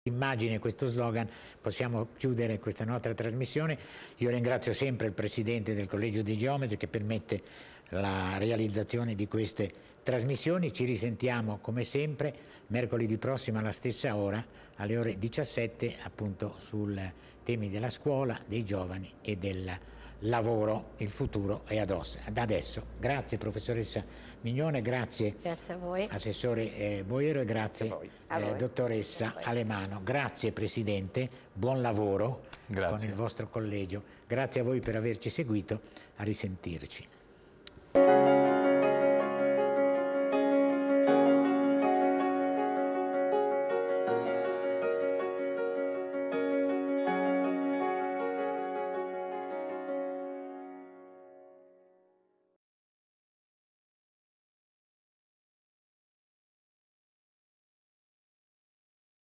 immagine, questo slogan, possiamo chiudere questa nostra trasmissione. Io ringrazio sempre il Presidente del Collegio dei Geometri che permette la realizzazione di queste trasmissioni. Ci risentiamo come sempre mercoledì prossimo alla stessa ora, alle ore 17, appunto sul temi della scuola, dei giovani e del lavoro. Il futuro è da adesso. Grazie professoressa Mignone, grazie a voi. Assessore Boero e grazie dottoressa Alemano. Grazie Presidente, buon lavoro con il vostro collegio. Grazie a voi per averci seguito, a risentirci.